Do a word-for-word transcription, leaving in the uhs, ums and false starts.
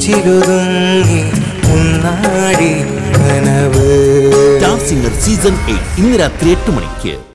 നെഞ്ചിലൊതുങ്ങി ഉന്നാടി കനവ്. Star singer season eight ഇന്ന് രാത്രി എട്ട് മണിക്ക്.